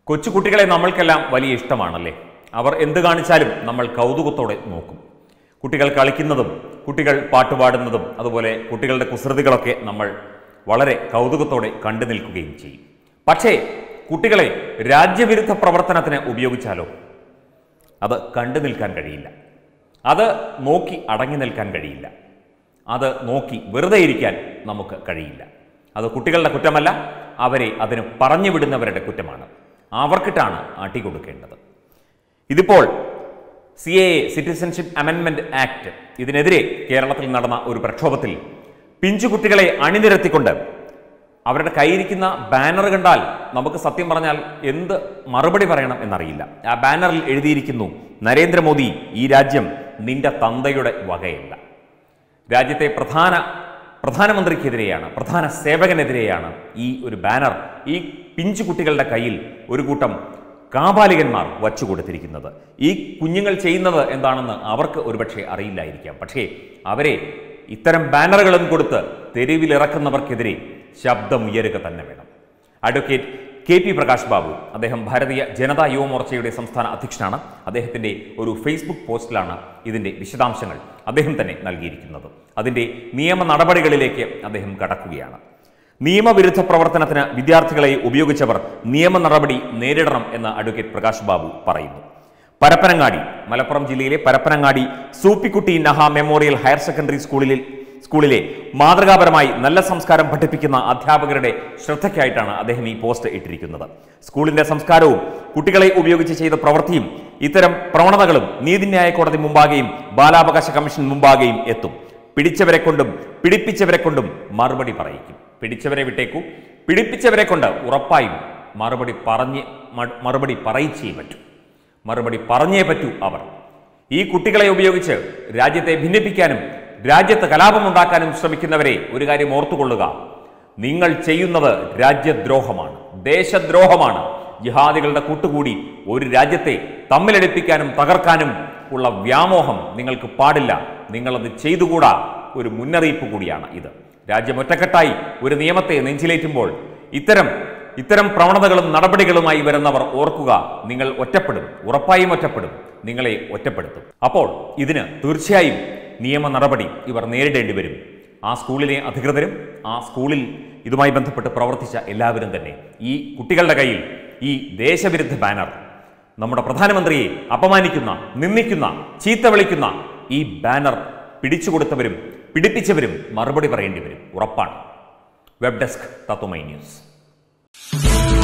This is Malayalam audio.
കൊച്ചുകുട്ടികളെ നമ്മൾക്കെല്ലാം വലിയ ഇഷ്ടമാണല്ലേ. അവർ എന്ത് കാണിച്ചാലും നമ്മൾ കൗതുകത്തോടെ നോക്കും. കുട്ടികൾ കളിക്കുന്നതും കുട്ടികൾ പാട്ടുപാടുന്നതും അതുപോലെ കുട്ടികളുടെ കുസൃതികളൊക്കെ നമ്മൾ വളരെ കൗതുകത്തോടെ കണ്ടു നിൽക്കുകയും ചെയ്യും. പക്ഷേ കുട്ടികളെ രാജ്യവിരുദ്ധ പ്രവർത്തനത്തിന് ഉപയോഗിച്ചാലോ അത് കണ്ടു നിൽക്കാൻ കഴിയില്ല, അത് നോക്കി അടങ്ങി നിൽക്കാൻ കഴിയില്ല, അത് നോക്കി വെറുതെ ഇരിക്കാൻ നമുക്ക് കഴിയില്ല. അത് കുട്ടികളുടെ കുറ്റമല്ല, അവരെ അതിന് പറഞ്ഞു വിടുന്നവരുടെ കുറ്റമാണ്. അവർക്കിട്ടാണ് അടി കൊടുക്കേണ്ടത്. ഇതിപ്പോൾ CAA സിറ്റിസൺഷിപ്പ് അമെൻമെന്റ് ആക്ട് ഇതിനെതിരെ കേരളത്തിൽ നടന്ന ഒരു പ്രക്ഷോഭത്തിൽ പിഞ്ചുകുട്ടികളെ അണിനിരത്തിക്കൊണ്ട് അവരുടെ കയ്യിരിക്കുന്ന ബാനർ കണ്ടാൽ നമുക്ക് സത്യം പറഞ്ഞാൽ എന്ത് മറുപടി പറയണം എന്നറിയില്ല. ആ ബാനറിൽ എഴുതിയിരിക്കുന്നു, നരേന്ദ്രമോദി, ഈ രാജ്യം നിന്റെ തന്തയുടെ വകയല്ല. രാജ്യത്തെ പ്രധാനമന്ത്രിക്കെതിരെയാണ്, പ്രധാന സേവകനെതിരെയാണ് ഈ ഒരു ബാനർ ഈ പിഞ്ചു കുട്ടികളുടെ കയ്യിൽ ഒരു കൂട്ടം കാപാലികന്മാർ വച്ചുകൊടുത്തിരിക്കുന്നത്. ഈ കുഞ്ഞുങ്ങൾ ചെയ്യുന്നത് എന്താണെന്ന് അവർക്ക് ഒരുപക്ഷെ അറിയില്ലായിരിക്കാം. പക്ഷേ അവരെ ഇത്തരം ബാനറുകളും കൊടുത്ത് തെരുവിലിറക്കുന്നവർക്കെതിരെ ശബ്ദമുയരുക തന്നെ വേണം. അഡ്വക്കേറ്റ് KP പ്രകാശ് ബാബു, അദ്ദേഹം ഭാരതീയ ജനതാ യുവമോർച്ചയുടെ സംസ്ഥാന അധ്യക്ഷനാണ്. അദ്ദേഹത്തിൻ്റെ ഒരു ഫേസ്ബുക്ക് പോസ്റ്റിലാണ് ഇതിൻ്റെ വിശദാംശങ്ങൾ അദ്ദേഹം തന്നെ നൽകിയിരിക്കുന്നത്. അതിൻ്റെ നിയമ നടപടികളിലേക്ക് അദ്ദേഹം കടക്കുകയാണ്. നിയമവിരുദ്ധ പ്രവർത്തനത്തിന് വിദ്യാർത്ഥികളെ ഉപയോഗിച്ചവർ നിയമ നടപടി നേരിടണം എന്ന് അഡ്വക്കേറ്റ് പ്രകാശ് ബാബു പറയുന്നു. പരപ്പനങ്ങാടി, മലപ്പുറം ജില്ലയിലെ Parappanangadi Soopikutty Naha memorial higher secondary സ്കൂളിലെ മാതൃകാപരമായി നല്ല സംസ്കാരം പഠിപ്പിക്കുന്ന അധ്യാപകരുടെ ശ്രദ്ധയ്ക്കായിട്ടാണ് അദ്ദേഹം ഈ പോസ്റ്റ് ഇട്ടിരിക്കുന്നത്. സ്കൂളിന്റെ സംസ്കാരവും കുട്ടികളെ ഉപയോഗിച്ച് ചെയ്ത പ്രവൃത്തിയും ഇത്തരം പ്രവണതകളും നീതിന്യായ കോടതി മുമ്പാകെയും ബാലാവകാശ കമ്മീഷൻ മുമ്പാകെയും എത്തും. പിടിച്ചവരെ കൊണ്ടും പിടിപ്പിച്ചവരെ കൊണ്ടും മറുപടി പറയിക്കും. പിടിച്ചവരെ വിട്ടേക്കൂ, പിടിപ്പിച്ചവരെ കൊണ്ട് ഉറപ്പായും മറുപടി പറയിച്ചേ പറ്റൂ, മറുപടി പറഞ്ഞേ പറ്റൂ. അവർ ഈ കുട്ടികളെ ഉപയോഗിച്ച് രാജ്യത്തെ ഭിന്നിപ്പിക്കാനും രാജ്യത്ത് കലാപമുണ്ടാക്കാനും ശ്രമിക്കുന്നവരെ ഒരു കാര്യം ഓർത്തുകൊള്ളുക, നിങ്ങൾ ചെയ്യുന്നത് രാജ്യദ്രോഹമാണ്, ദേശദ്രോഹമാണ്. ജിഹാദികളുടെ കൂട്ടുകൂടി ഒരു രാജ്യത്തെ തമ്മിലടിപ്പിക്കാനും തകർക്കാനും ഉള്ള വ്യാമോഹം നിങ്ങൾക്ക് പാടില്ല. നിങ്ങളത് ചെയ്തുകൂടാ. ഒരു മുന്നറിയിപ്പ് കൂടിയാണ് ഇത്. രാജ്യം ഒറ്റക്കെട്ടായി ഒരു നിയമത്തെ നെഞ്ചിലേറ്റുമ്പോൾ ഇത്തരം പ്രവണതകളും നടപടികളുമായി വരുന്നവർ ഓർക്കുക, നിങ്ങൾ ഒറ്റപ്പെടും, ഉറപ്പായും ഒറ്റപ്പെടും, നിങ്ങളെ ഒറ്റപ്പെടുത്തും. അപ്പോൾ ഇതിന് തീർച്ചയായും നിയമ നടപടി ഇവർ നേരിടേണ്ടി വരും. ആ സ്കൂളിലെ അധികൃതരും ആ സ്കൂളിൽ ഇതുമായി ബന്ധപ്പെട്ട് പ്രവർത്തിച്ച എല്ലാവരും തന്നെ. ഈ കുട്ടികളുടെ കയ്യിൽ ഈ ദേശവിരുദ്ധ ബാനർ, നമ്മുടെ പ്രധാനമന്ത്രിയെ അപമാനിക്കുന്ന, നിന്ദിക്കുന്ന, ചീത്ത വിളിക്കുന്ന ഈ ബാനർ പിടിച്ചുകൊടുത്തവരും പിടിപ്പിച്ചവരും മറുപടി പറയേണ്ടി വരും, ഉറപ്പാണ്. Web desk Tatwamayi news.